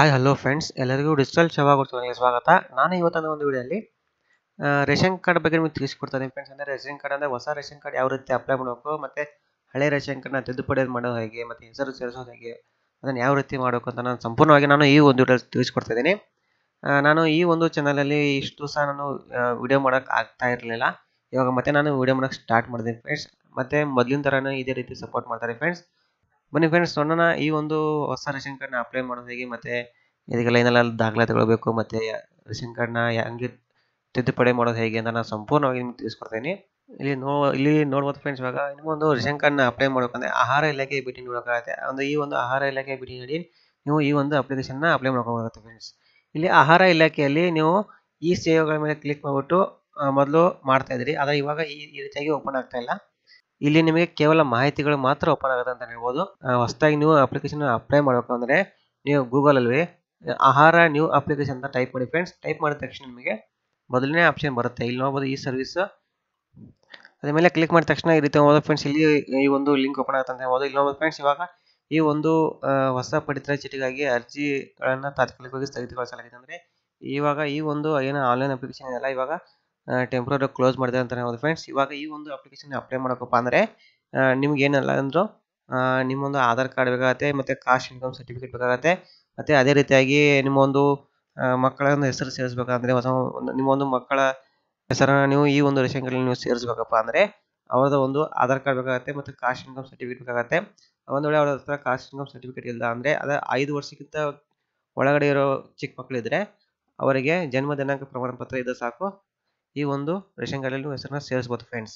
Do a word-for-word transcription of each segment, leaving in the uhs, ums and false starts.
Hi hello friends, ಎಲ್ಲರಿಗೂ digital ಸೇವಾ ಗುರುತಿಗೆ ಸ್ವಾಗತ. ನಾನು ಇವತ್ತಿನ ಒಂದು ವಿಡಿಯೋದಲ್ಲಿ ರೇಷನ್ ಕಾರ್ಡ್ ಬಗ್ಗೆ ನಿಮಗೆ ತಿಳಿಸ್ಕೊಡ್ತೀನಿ ಫ್ರೆಂಡ್ಸ್. ಅಂದರೆ ರೇಷನ್ ಕಾರ್ಡ್ ಅಂದರೆ ಹೊಸ ರೇಷನ್ ಕಾರ್ಡ್ ಯಾವ ರೀತಿ ಅಪ್ಲೈ ಮಾಡಬೇಕು, ಮತ್ತು ಹಳೆ ರೇಷನ್ ಕಾರ್ಡ್ನ ತಿದ್ದುಪಡಿ ಮಾಡೋದು ಹೇಗೆ, ಮತ್ತು ಹೆಸರು ಸೇರಿಸೋದು ಹೇಗೆ, ಅದನ್ನು ಯಾವ ರೀತಿ ಮಾಡಬೇಕು ಅಂತ ನಾನು ಸಂಪೂರ್ಣವಾಗಿ ನಾನು ಈ ಒಂದು ವಿಡಿಯೋ ತಿಳಿಸ್ಕೊಡ್ತಾ ಇದ್ದೀನಿ. ನಾನು ಈ ಒಂದು ಚಾನಲಲ್ಲಿ ಇಷ್ಟು ಸಹ ನಾನು ವಿಡಿಯೋ ಮಾಡೋಕ್ಕೆ ಆಗ್ತಾ ಇರಲಿಲ್ಲ. ಇವಾಗ ಮತ್ತೆ ನಾನು ವಿಡಿಯೋ ಮಾಡೋಕ್ಕೆ ಸ್ಟಾರ್ಟ್ ಮಾಡಿದ್ದೀನಿ ಫ್ರೆಂಡ್ಸ್. ಮತ್ತು ಮೊದಲಿನ ಥರನೇ ಇದೇ ರೀತಿ ಸಪೋರ್ಟ್ ಮಾಡ್ತಾರೆ ಫ್ರೆಂಡ್ಸ್. ಬನ್ನಿ ಫ್ರೆಂಡ್ಸ್, ನೋಡೋಣ ಈ ಒಂದು ಹೊಸ ರೇಷನ್ ಕಾರ್ಡ್ನ ಅಪ್ಲೈ ಮಾಡೋದು ಹೇಗೆ, ಮತ್ತು ಇದಕ್ಕೆಲ್ಲ ಏನೆಲ್ಲ ದಾಖಲಾತಿಗಳು ಬೇಕು, ಮತ್ತು ರೇಷನ್ ಕಾರ್ಡ್ನ ಹೆಂಗೆ ತಿದ್ದುಪಡಿ ಮಾಡೋದು ಹೇಗೆ ಅಂತ ನಾನು ಸಂಪೂರ್ಣವಾಗಿ ನಿಮ್ಗೆ ತಿಳಿಸ್ಕೊಡ್ತೀನಿ. ಇಲ್ಲಿ ನೋ ಇಲ್ಲಿ ನೋಡ್ಬೋದು ಫ್ರೆಂಡ್ಸ್, ಇವಾಗ ನಿಮ್ಮೊಂದು ರೇಷನ್ ಕಾರ್ಡ್ನ ಅಪ್ಲೈ ಮಾಡಬೇಕಂದ್ರೆ ಆಹಾರ ಇಲಾಖೆ ಭೇಟಿ ನೀಡಬೇಕಾಗುತ್ತೆ. ಒಂದು ಈ ಒಂದು ಆಹಾರ ಇಲಾಖೆ ಭೇಟಿ ನೀಡಿ ನೀವು ಈ ಒಂದು ಅಪ್ಲಿಕೇಶನ್ನ ಅಪ್ಲೈ ಮಾಡ್ಕೋಬೇಕಾಗುತ್ತೆ ಫ್ರೆಂಡ್ಸ್. ಇಲ್ಲಿ ಆಹಾರ ಇಲಾಖೆಯಲ್ಲಿ ನೀವು ಈ ಸೇವೆಗಳ ಮೇಲೆ ಕ್ಲಿಕ್ ಮಾಡಿಬಿಟ್ಟು ಮೊದಲು ಮಾಡ್ತಾ ಇದ್ರಿ, ಆದರೆ ಇವಾಗ ಈ ರೀತಿಯಾಗಿ ಓಪನ್ ಆಗ್ತಾ ಇಲ್ಲ. ಇಲ್ಲಿ ನಿಮಗೆ ಕೇವಲ ಮಾಹಿತಿಗಳು ಮಾತ್ರ ಓಪನ್ ಆಗುತ್ತೆ ಅಂತ ಹೇಳ್ಬೋದು. ಹೊಸದಾಗಿ ನೀವು ಅಪ್ಲಿಕೇಶನ್ ಅಪ್ಲೈ ಮಾಡಬೇಕು ಅಂದರೆ ನೀವು ಗೂಗಲಲ್ಲಿ ಆಹಾರ ನ್ಯೂ ಅಪ್ಲಿಕೇಶನ್ ಅಂತ ಟೈಪ್ ಮಾಡಿ ಫ್ರೆಂಡ್ಸ್. ಟೈಪ್ ಮಾಡಿದ ತಕ್ಷಣ ನಿಮಗೆ ಮೊದಲನೇ ಆಪ್ಷನ್ ಬರುತ್ತೆ, ಇಲ್ಲಿ ನೋಡ್ಬೋದು ಈ ಸರ್ವಿಸ್. ಅದ್ರ ಮೇಲೆ ಕ್ಲಿಕ್ ಮಾಡಿದ ತಕ್ಷಣ ಈ ರೀತಿ ಹೋಗೋದು ಫ್ರೆಂಡ್ಸ್. ಇಲ್ಲಿ ಈ ಒಂದು ಲಿಂಕ್ ಓಪನ್ ಆಗುತ್ತೆ ಅಂತ ಹೇಳ್ಬೋದು. ಇಲ್ಲಿ ನೋಡ್ಬೋದು ಫ್ರೆಂಡ್ಸ್, ಇವಾಗ ಈ ಒಂದು ಹೊಸ ಪಡಿತರ ಚೀಟಿಗಾಗಿ ಅರ್ಜಿಗಳನ್ನು ತಾತ್ಕಾಲಿಕವಾಗಿ ಸ್ಥಗಿತಗೊಳಿಸಲಾಗಿದೆ. ಅಂದರೆ ಇವಾಗ ಈ ಒಂದು ಏನು ಆನ್ಲೈನ್ ಅಪ್ಲಿಕೇಶನ್ ಇದೆಯಲ್ಲ, ಇವಾಗ ಟೆಂಪ್ರರಿ ಕ್ಲೋಸ್ ಮಾಡಿದೆ ಅಂತ ಹೇಳ್ಬೋದು ಫ್ರೆಂಡ್ಸ್. ಇವಾಗ ಈ ಒಂದು ಅಪ್ಲಿಕೇಶನ್ ಅಪ್ಲೈ ಮಾಡೋಕಪ್ಪ ಅಂದರೆ ನಿಮ್ಗೆ ಏನಲ್ಲ ಅಂದರೂ ನಿಮ್ಮೊಂದು ಆಧಾರ್ ಕಾರ್ಡ್ ಬೇಕಾಗುತ್ತೆ, ಮತ್ತು ಕಾಸ್ಟ್ ಇನ್ಕಮ್ ಸರ್ಟಿಫಿಕೇಟ್ ಬೇಕಾಗುತ್ತೆ, ಮತ್ತು ಅದೇ ರೀತಿಯಾಗಿ ನಿಮ್ಮೊಂದು ಮಕ್ಕಳ ಹೆಸರು ಸೇರಿಸ್ಬೇಕಂದ್ರೆ ಹೊಸ ನಿಮ್ಮೊಂದು ಮಕ್ಕಳ ಹೆಸರನ್ನು ನೀವು ಈ ಒಂದು ರೇಷನ್ ಕಾರ್ಡಲ್ಲಿ ನೀವು ಸೇರಿಸ್ಬೇಕಪ್ಪ ಅಂದರೆ ಅವ್ರದ್ದು ಒಂದು ಆಧಾರ್ ಕಾರ್ಡ್ ಬೇಕಾಗುತ್ತೆ, ಮತ್ತು ಕಾಸ್ಟ್ ಇನ್ಕಮ್ ಸರ್ಟಿಫಿಕೇಟ್ ಬೇಕಾಗುತ್ತೆ. ಒಂದು ವೇಳೆ ಅವ್ರ ಹತ್ರ ಕಾಸ್ಟ್ ಇನ್ಕಮ್ ಸರ್ಟಿಫಿಕೇಟ್ ಇಲ್ಲ ಅಂದರೆ ಅದು ಐದು ವರ್ಷಕ್ಕಿಂತ ಒಳಗಡೆ ಇರೋ ಚಿಕ್ಕ ಮಕ್ಕಳಿದ್ರೆ ಅವರಿಗೆ ಜನ್ಮ ದಿನಾಂಕ ಪ್ರಮಾಣ ಪತ್ರ ಇದ್ದರೆ ಸಾಕು, ಈ ಒಂದು ರೇಷನ್ ಕಾರ್ಡಲ್ಲಿ ನೀವು ಹೆಸರನ್ನ ಸೇರಿಸ್ಬೋದು ಫ್ರೆಂಡ್ಸ್.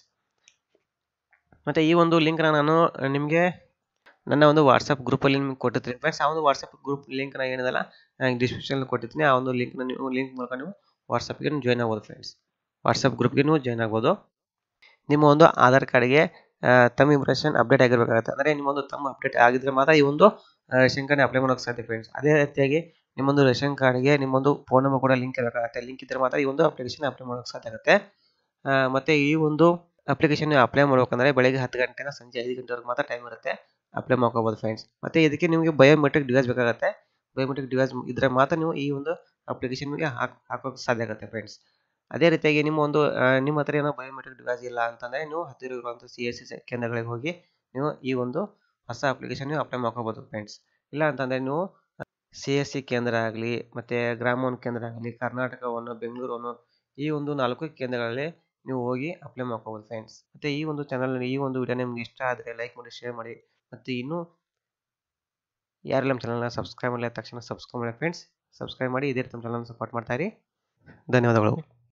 ಮತ್ತು ಈ ಒಂದು ಲಿಂಕ್ನ ನಾನು ನಿಮಗೆ ನನ್ನ ಒಂದು ವಾಟ್ಸಪ್ ಗ್ರೂಪಲ್ಲಿ ನಿಮ್ಗೆ ಕೊಟ್ಟಿರ್ತೀನಿ ಫ್ರೆಂಡ್ಸ್. ಆ ಒಂದು ವಾಟ್ಸಪ್ ಗ್ರೂಪ್ ಲಿಂಕ್ನ ಏನಿದೆಲ್ಲ ನಾನು ಡಿಸ್ಕ್ರಿಪ್ಷನಲ್ಲಿ ಕೊಟ್ಟಿರ್ತೀನಿ. ಆ ಒಂದು ಲಿಂಕ್ನ ನೀವು ಲಿಂಕ್ ಮೂಲಕ ನೀವು ವಾಟ್ಸಪ್ಗೆ ಜಾಯ್ನ್ ಆಗ್ಬೋದು ಫ್ರೆಂಡ್ಸ್. ವಾಟ್ಸಪ್ ಗ್ರೂಪ್ಗೆ ನೀವು ಜಾಯ್ನ್ ಆಗ್ಬೋದು. ನಿಮ್ಮ ಒಂದು ಆಧಾರ್ ಕಾರ್ಡ್ಗೆ ತಮ್ಮ ಇಂಪ್ರೆಷನ್ ಅಪ್ಡೇಟ್ ಆಗಿರಬೇಕಾಗುತ್ತೆ. ಅಂದರೆ ನಿಮ್ಮೊಂದು ತಮ್ಮ ಅಪ್ಡೇಟ್ ಆಗಿದ್ರೆ ಮಾತ್ರ ಈ ಒಂದು ರೇಷನ್ ಕಾರ್ಡ್ನ ಅಪ್ಲೈ ಮಾಡೋಕ್ಕೆ ಸಾಧ್ಯ ಫ್ರೆಂಡ್ಸ್. ಅದೇ ರೀತಿಯಾಗಿ ನಿಮ್ಮೊಂದು ರೇಷನ್ ಕಾರ್ಡ್ಗೆ ನಿಮ್ಮೊಂದು ಫೋನ್ ನಂಬರ್ ಕೂಡ ಲಿಂಕ್ ಇರಬೇಕಾಗುತ್ತೆ. ಲಿಂಕ್ ಇದ್ದರೆ ಮಾತ್ರ ಈ ಒಂದು ಅಪ್ಲಿಕೇಶನ್ ಅಪ್ಲೈ ಮಾಡೋಕ್ಕೆ ಸಾಧ್ಯ ಆಗುತ್ತೆ. ಮತ್ತು ಈ ಒಂದು ಅಪ್ಲಿಕೇಶನ್ ನೀವು ಅಪ್ಲೈ ಮಾಡ್ಬೇಕಂದ್ರೆ ಬೆಳಗ್ಗೆ ಹತ್ತು ಗಂಟೆನ ಸಂಜೆ ಐದು ಗಂಟೆವರೆಗೆ ಮಾತ್ರ ಟೈಮ್ ಇರುತ್ತೆ, ಅಪ್ಲೈ ಮಾಡ್ಕೋಬೋದು ಫ್ರೆಂಡ್ಸ್. ಮತ್ತು ಇದಕ್ಕೆ ನಿಮಗೆ ಬಯೋಮೆಟ್ರಿಕ್ ಡಿವೈಸ್ ಬೇಕಾಗುತ್ತೆ. ಬಯೋಮೆಟ್ರಿಕ್ ಡಿವೈಸ್ ಇದ್ದರೆ ಮಾತ್ರ ನೀವು ಈ ಒಂದು ಅಪ್ಲಿಕೇಶನ್ಗೆ ಹಾಕಿ ಹಾಕೋಕ್ಕೆ ಸಾಧ್ಯ ಆಗುತ್ತೆ ಫ್ರೆಂಡ್ಸ್. ಅದೇ ರೀತಿಯಾಗಿ ನಿಮ್ಮ ಒಂದು ನಿಮ್ಮ ಹತ್ರ ಏನೋ ಬಯೋಮೆಟ್ರಿಕ್ ಡಿವೈಸ್ ಇಲ್ಲ ಅಂತಂದರೆ ನೀವು ಹತ್ತಿರ ಇರುವಂಥ ಸಿ ಎಸ್ ಸಿ ಕೇಂದ್ರಗಳಿಗೆ ಹೋಗಿ ನೀವು ಈ ಒಂದು ಹೊಸ ಅಪ್ಲಿಕೇಶನ್ ನೀವು ಅಪ್ಲೈ ಮಾಡ್ಕೋಬೋದು ಫ್ರೆಂಡ್ಸ್. ಇಲ್ಲ ಅಂತಂದರೆ ನೀವು ಸಿ ಎಸ್ ಸಿ ಕೇಂದ್ರ ಆಗಲಿ, ಮತ್ತು ಗ್ರಾಮೋನ್ ಕೇಂದ್ರ ಆಗಲಿ, ಕರ್ನಾಟಕವನ್ನು, ಬೆಂಗಳೂರನ್ನು, ಈ ಒಂದು ನಾಲ್ಕು ಕೇಂದ್ರಗಳಲ್ಲಿ ನೀವು ಹೋಗಿ ಅಪ್ಲೈ ಮಾಡ್ಕೋಬೋದು ಫ್ರೆಂಡ್ಸ್. ಮತ್ತು ಈ ಒಂದು ಚಾನಲ್ ಈ ಒಂದು ವಿಡಿಯೋ ನಿಮ್ಗೆ ಇಷ್ಟ ಆದರೆ ಲೈಕ್ ಮಾಡಿ, ಶೇರ್ ಮಾಡಿ, ಮತ್ತು ಇನ್ನೂ ಯಾರೆಲ್ಲ ನಮ್ಮ ಚಾನಲ್ನ ಸಬ್ಸ್ಕ್ರೈಬ್ ಮಾಡಲಿ ತಕ್ಷಣ ಸಬ್ಸ್ಕ್ರೈಬ್ ಮಾಡಿ ಫ್ರೆಂಡ್ಸ್. ಸಬ್ಸ್ಕ್ರೈಬ್ ಮಾಡಿ, ಇದೇ ರೀತಿ ನಮ್ಮ ಚಾನಲ್ನ ಸಪೋರ್ಟ್ ಮಾಡ್ತಾ ಇರಿ. ಧನ್ಯವಾದಗಳು.